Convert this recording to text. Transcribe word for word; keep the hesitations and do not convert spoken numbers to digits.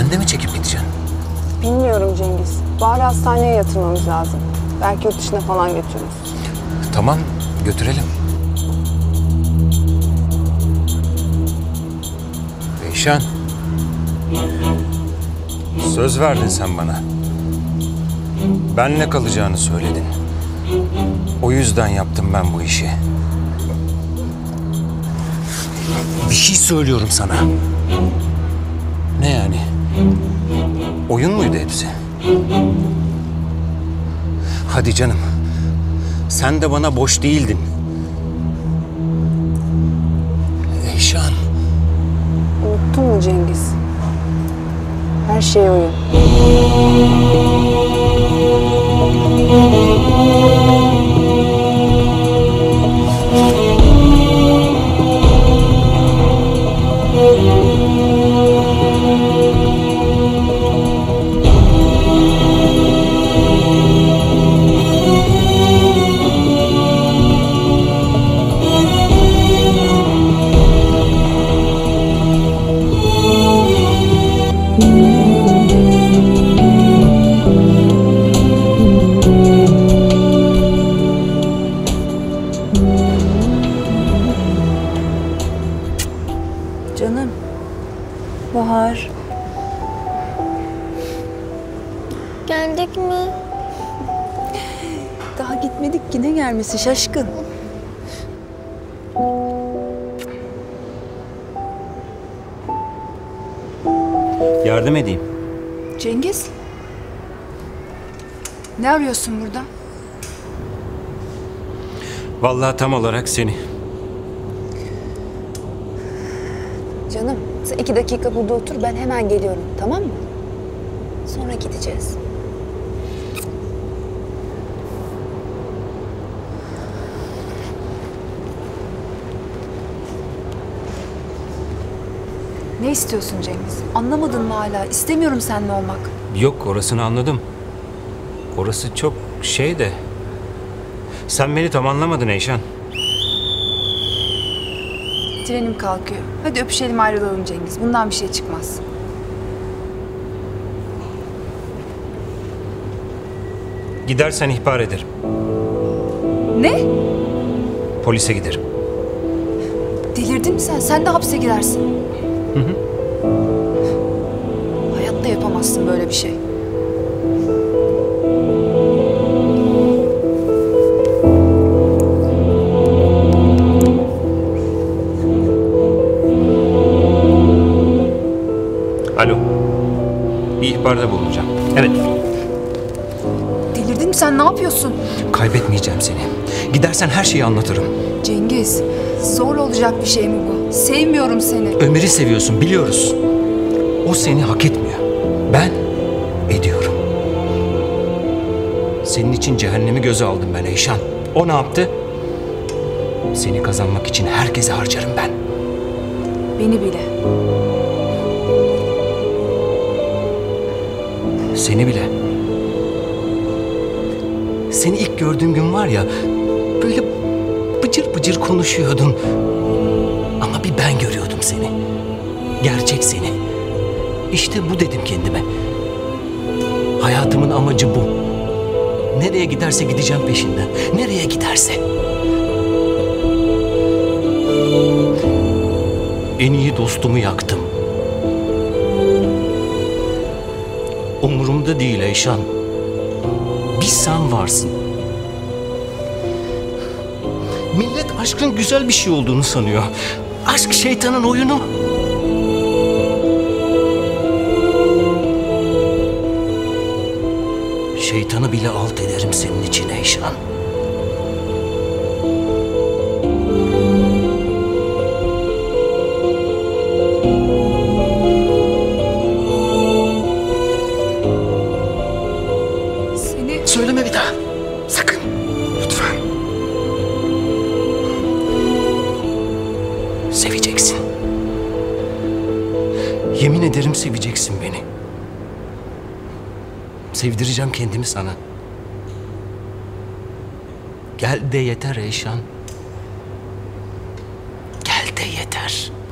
Sen de mi çekip gideceksin? Bilmiyorum Cengiz. Bahar'ı hastaneye yatırmamız lazım. Belki yurt dışına falan götürürüz. Tamam, götürelim. Eyşan. Söz verdin sen bana. Benle kalacağını söyledin. O yüzden yaptım ben bu işi. Bir şey söylüyorum sana. Ne yani? Oyun muydu hepsi? Hadi canım. Sen de bana boş değildin. Eyşan. Unuttun mu Cengiz? Her şey oyun. Canım. Bahar. Geldik mi? Daha gitmedik ki, ne gelmesi şaşkın. Yardım edeyim. Cengiz. Ne arıyorsun burada? Vallahi tam olarak seni. Canım, sen iki dakika burada otur, ben hemen geliyorum, tamam mı? Sonra gideceğiz. Ne istiyorsun Cengiz? Anlamadın mı hala? İstemiyorum seninle olmak. Yok, orasını anladım. Orası çok şey de. Sen beni tam anlamadın Eyşan. Trenim kalkıyor. Hadi öpüşelim, ayrılalım Cengiz. Bundan bir şey çıkmaz. Gidersen ihbar ederim. Ne? Polise giderim. Delirdin mi sen? Sen de hapse girersin. Hı hı. Hayatta yapamazsın böyle bir şey. Alo. Bir ihbarda bulunacağım. Evet. Delirdin mi sen? Ne yapıyorsun? Kaybetmeyeceğim seni. Gidersen her şeyi anlatırım. Cengiz, zor olacak bir şey mi bu? Sevmiyorum seni. Ömer'i seviyorsun, biliyoruz. O seni hak etmiyor. Ben ediyorum. Senin için cehennemi göze aldım ben Eyşan. O ne yaptı? Seni kazanmak için herkese harcarım ben. Beni bile. Seni bile. Seni ilk gördüğüm gün var ya, böyle bıcır bıcır konuşuyordun. Ama bir ben görüyordum seni. Gerçek seni. İşte bu dedim kendime. Hayatımın amacı bu. Nereye giderse gideceğim peşinden. Nereye giderse. En iyi dostumu yaktım. Umurumda değil Eyşan. Bir sen varsın. Millet aşkın güzel bir şey olduğunu sanıyor. Aşk şeytanın oyunu. Şeytanı bile alt ederim senin için Eyşan. Seni... Söyleme bir daha. Sakın. Lütfen. Seveceksin. Yemin ederim seveceksin beni. Sevdireceğim kendimi sana. Gel de yeter Eyşan. Gel de yeter.